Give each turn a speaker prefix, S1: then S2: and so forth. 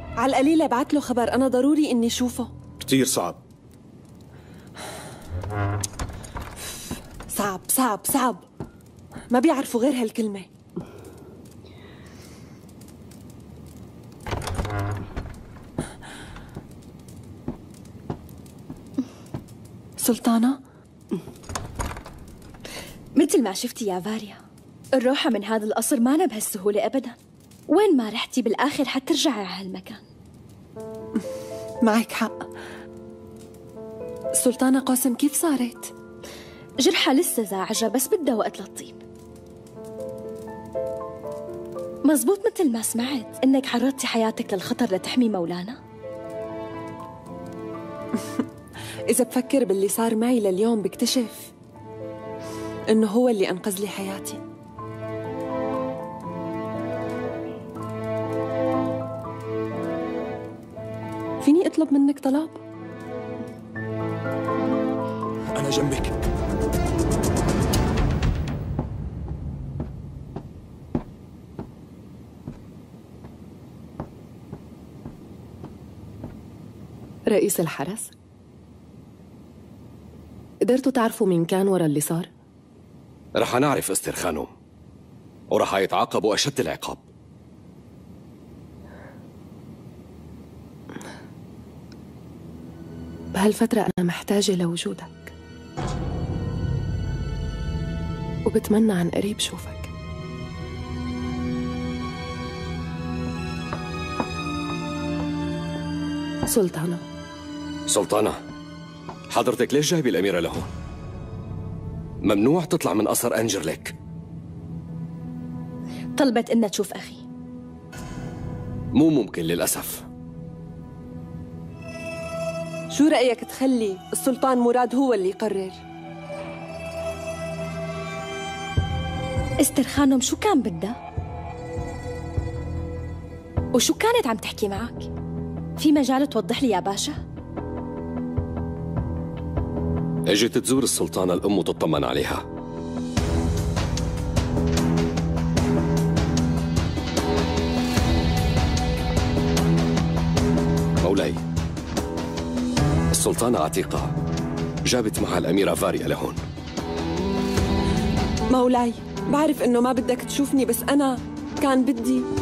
S1: على القليلة ابعت له خبر، أنا ضروري إني شوفه.
S2: كتير صعب.
S1: صعب صعب صعب، ما بيعرفوا غير هالكلمة. سلطانة،
S3: مثل ما شفتي يا فاريا، الروحة من هذا القصر مانا بهالسهولة أبدا. وين ما رحتي بالآخر حترجعي على هالمكان.
S1: معك حق. سلطانة قاسم كيف صارت؟
S3: جرحها لسه زاعجة بس بدها وقت للطيب. مزبوط مثل ما سمعت إنك عرضتي حياتك للخطر لتحمي مولانا؟
S1: إذا بفكر باللي صار معي لليوم بكتشف إنه هو اللي أنقذ لي حياتي. فيني أطلب منك طلب؟
S2: أنا جنبك.
S1: رئيس الحرس، قدرتوا تعرفوا مين كان ورا اللي صار؟
S4: رح نعرف استر خانم، ورح يتعاقبوا أشد العقاب.
S1: بهالفترة أنا محتاجة لوجودك، وبتمنى عن قريب شوفك. سلطانة.
S4: سلطانة، حضرتك ليش جايبة الأميرة لهون؟ ممنوع تطلع من قصر أنجرليك.
S3: طلبت إنها تشوف أخي.
S4: مو ممكن للأسف.
S1: شو رأيك تخلي السلطان مراد هو اللي يقرر؟
S3: استر خانم شو كان بدها؟ وشو كانت عم تحكي معك؟ في مجال توضح لي يا باشا؟
S4: اجت تزور السلطانة الأم وتطمن عليها. مولاي، السلطانة عتيقة جابت معها الأميرة فاريا لهون.
S1: مولاي، بعرف إنه ما بدك تشوفني، بس أنا كان بدي